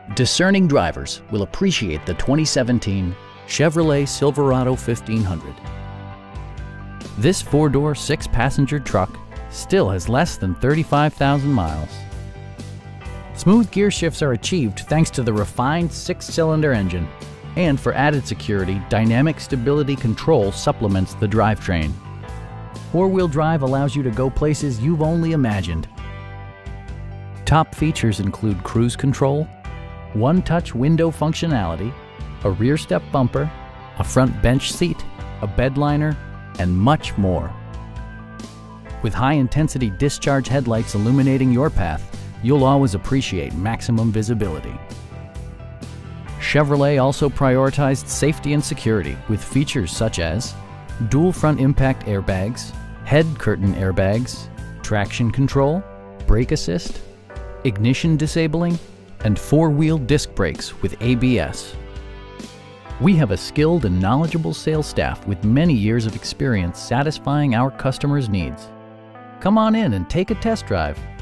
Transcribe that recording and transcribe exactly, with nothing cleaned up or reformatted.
Discerning drivers will appreciate the twenty seventeen Chevrolet Silverado fifteen hundred. This four-door, six-passenger truck still has less than thirty-five thousand miles. Smooth gear shifts are achieved thanks to the refined six-cylinder engine, and for added security, dynamic stability control supplements the drivetrain. Four-wheel drive allows you to go places you've only imagined. Top features include cruise control, one-touch window functionality, a rear step bumper, a front bench seat, a bedliner, and much more. With high-intensity discharge headlights illuminating your path, you'll always appreciate maximum visibility. Chevrolet also prioritized safety and security with features such as dual front impact airbags, head curtain airbags, traction control, brake assist, ignition disabling, and four-wheel disc brakes with A B S. We have a skilled and knowledgeable sales staff with many years of experience satisfying our customers' needs. Come on in and take a test drive.